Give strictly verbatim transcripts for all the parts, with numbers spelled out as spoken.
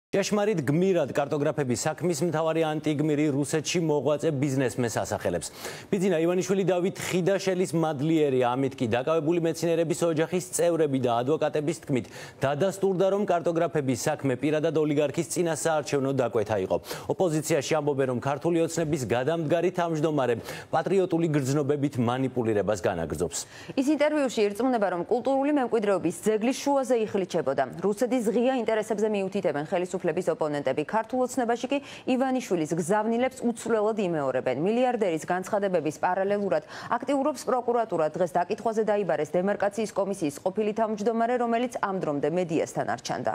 ჭეშმარიტ გმირად კარტოგრაფების საქმის მთავარი ანტიგმირი რუსეთში მოღვაწე ბიზნესმენს ასახელებს. ბიძინა ივანიშვილი დავით ხიდაშელის მადლიერია, ამით კი დაკავებული მეცნიერების ოჯახის წევრები და ადვოკატების თქმით, დადასტურდა, რომ კარტოგრაფების საქმე პირადად ოლიგარქის წინასაარჩევნო დაკვეთა იყო. ოპოზიციაში ამბობენ, რომ ქართული ოცნების გადამდგარი თავმჯდომარე პატრიოტული გრძნობებით მანიპულირებას განაგრძობს. ის ინტერვიუში ირწმუნება, რომ კულტურული მემკვიდრეობის ძეგლის შუაზე იხლიჩებოდა. რუსეთის ღია ინტერესებზე მიუთითებენ ხელისუფლების ოპონენტები. ქართულ ოცნებაში კი ივანიშვილის გზავნილებს უცვლელად იმეორებენ. მილიარდერის განცხადებების პარალელურად აქტიურობს პროკურატურა. დღეს დაკითხვაზე დაიბარეს დემარკაციის კომისიის ყოფილი თავმჯდომარე, რომელიც ამ დრომდე მედიასთან არ ჩანდა.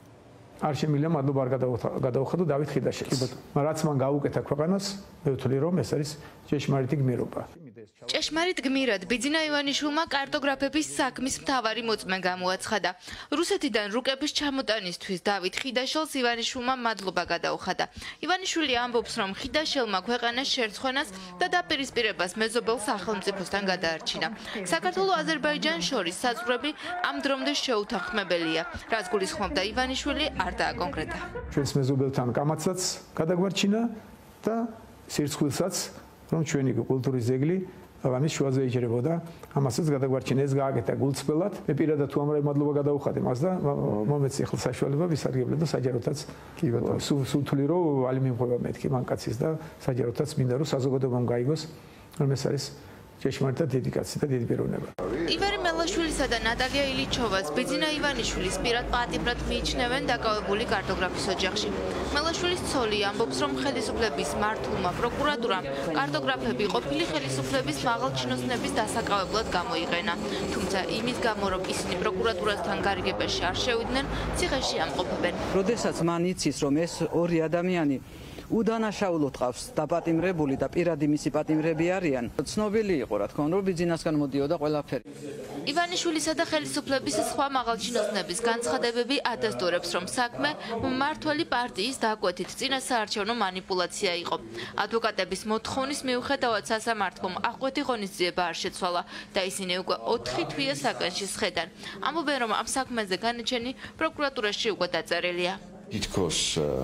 არ შემიძლია მადლობა არ გადაუხადო დავით ხიდაშელს. რაც მან გაუკეთა ქვეყანას, მე ვთვლი, რომ ეს არის ჭეშმარიტი გმირობა. ჭეშმარიტ გმირად ბიძინა ივანიშვილმა კარტოგრაფების საქმის მთავარი მოწმე გამოაცხადა. რუსეთიდან რუკების ჩამოტანისთვის დავით ხიდაშელს ივანიშვილმა მადლობა გადაუხადა. ივანიშვილი ამბობს, რომ ხიდაშელმა ქვეყანას შერცხვენას და დაპირისპირებას მეზობელ სახელმწიფოსთან გადაარჩინა. საქართველო-აზერბაიჯანს შორის საზღვრები ამ დრომდე შეუთანხმებელია. რაც გულისხმობდა ივანიშვილი არ დააკონკრეტა. ჩვენს მეზობელთან კამაცაც გადაგვარჩინა და სირცხვილსაც, რომ ჩვენი კულტურის ძეგლი ამის შუაზე იჯერებოდა, ამასაც გადაგვარჩინა. ეს გააკეთა გულწრფელად. მე პირადად თუ ამრავი მადლობა გადაუხადე მას და მომეცი ახლა საშუალება ვისარგებლო და საჯაროთაც კი ბატონო სულ ვთვლი, რომ ალი მიმღვება მეთქი მანკაცის და საჯაროთაც მინდა რომ საზოგადოებამ გაიგოს, რომ ეს არის ჭეშმარიტ დედიკაცია და დიდი პიროვნება. ივერი მელაშვილისა და ნატალია ილიჩოვას ბიძინა ივანიშვილის პირად პატიმრად მიიჩნევენ დაკავებული კარტოგრაფის ოჯახში. მელაშვილის ცოლი ამბობს, რომ ხელისუფლების მართულმა პროკურატურამ კარტოგრაფები ყოფილი ხელისუფლების მაღალჩინოსნების დასაკავებლად გამოიყენა. თუმცა იმის გამო, რომ ისინი პროკურატურასთან გარიგებაში არ შევიდნენ, ციხეში ამყოფებენ. როდესაც მან იცის, რომ ეს ორი ადამიანი უდანაშაულოდ ყავს დაპატიმრებული და პირადი მისი პატიმრები არიან, ცნობილი იყო, რა თქმა უნდა, რომ ბიძინასგან მოდიოდა ყველაფერი. ივანიშვილისა და ხელისუფლების სხვა მაღალჩინოსნების განცხადებები ადასტურებს, რომ საქმე მმართველი პარტიის დაკვეთით წინასაარჩევნო მანიპულაცია იყო. ადვოკატების მოთხოვნის მიუხედავად სასამართლომ აღკვეთი ღონისძიება არ შეცვალა და ისინი უკვე ოთხი თვეა საკანში სხედან. ამბობენ, რომ ამ საქმეზე განაჩენი პროკურატურაში უკვე დაწერილია. თითქოს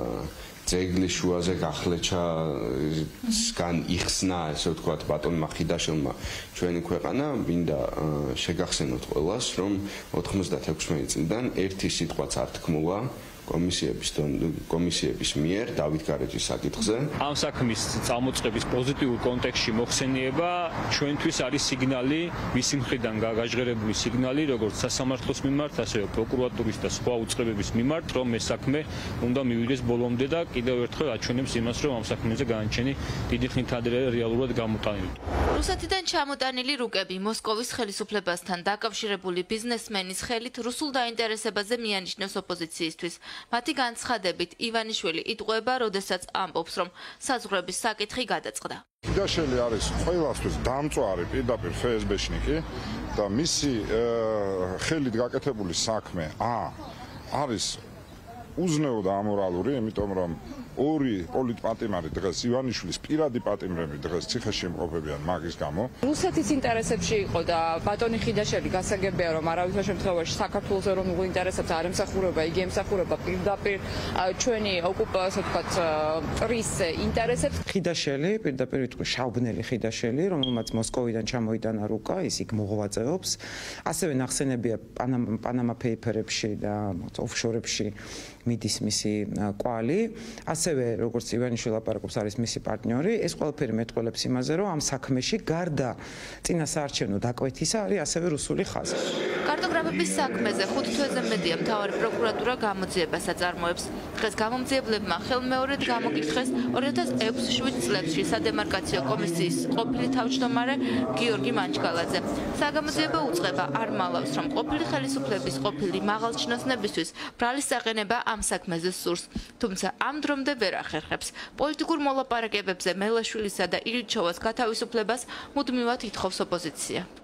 ძეგლის შუაზე გახლეჩასგან იხსნა, ესე ვთქვათ, ბატონმა ხიდაშელმა ჩვენი ქვეყანა. მინდა შეგახსენოთ ყველას, რომ ოთხმოცდაექვსი წლიდან ერთი სიტყვაც არ თქმულა კომისიების კომისიების მიერ დავით გარეჯის საკითხზე. ამ საქმის წამოწყების პოზიტიურ კონტექსტში მოხსენიება ჩვენთვის არის სიგნალი, მისი მხრიდან გაგაჟღერებული სიგნალი, როგორც სასამართლოს მიმართ, ასევე პროკურატურის და სხვა უწყებების მიმართ, რომ ეს საქმე უნდა მივიდეს ბოლომდე და კიდევ ერთხელ აჩვენებს იმას, რომ ამ საქმეზე განაჩენი დიდი ხნით ადრე რეალურად გამოტანილი. რუსეთიდან ჩამოტანილი რუკები მოსკოვის ხელისუფლებასთან დაკავშირებული ბიზნესმენის ხელით რუსულ დაინტერესებაზე მიანიშნევს ოპოზიციისთვის. მათი განცხადებით ივანიშვილი იტყვება, როდესაც ამბობს, რომ საზღვრების საკითხი გადაწყდა. ხიდაშელი არის ყველასთვის დამწვარი პირდაპირ ფსბ-შნიკი და მისი ხელით გაკეთებული საქმე ა არის უზნეო და ამორალური, იმიტომ რომ ორი პოლიტპატიმარი დღეს ივანიშვილის პირადი პატიმრები დღეს ციხეში იმყოფებიან მაგის გამო. რუსეთის ინტერესებში იყო და ბატონი ხიდაშელი გასაგებია, რომ არავითარ შემთხვევაში საქართველოს ეროვნულ ინტერესებს არ ემსახურება, იგი ემსახურება პირდაპირ ჩვენი ოკუპაციის, ვთქვათ, ტრის ინტერესებს. ხიდაშელი, პირდაპირ ვიტყვი შავბნელი ხიდაშელი, რომელმაც მოსკოვიდან ჩამოიტანა რუკა, ის იქ მოღვაწეობს. ასევე ნახსენებია პანამა პეიპერებში და ოფშორებში მიდის მისი კვალი. ასევე როგორც ივანიშვილი ლაპარაკობს, არის მისი პარტნიორი. ეს ყველაფერი მეტყველებს იმაზე, რომ ამ საქმეში გარდა წინასაარჩევნო დაკვეთისა არის ასევე რუსული ხაზი. კარტოგრაფების საქმეზე ხუთ თვეზე მეტია მთავარი პროკურატურა გამოძიებას აწარმოებს. დღეს გამომძიებლებმა ხელმეორედ გამოკითხეს ორი ათას ექვსი შვიდ წლებში სადემარკაციო კომისიის ყოფილი თავმჯდომარე გიორგი მანჩგალაძე. საგამოძიებო უწყება არ მალავს, რომ ყოფილი ხელისუფლების ყოფილი მაღალჩინოსნებისთვის ბრალის საყენება ამ საქმეზე სურს. თუმცა ამ დრომდე ვერ ახერხებს. პოლიტიკურ მოლაპარაკებებზე მელაშვილისა და ილიჩოვას გათავისუფლებას მუდმივად ითხოვს ოპოზიცია.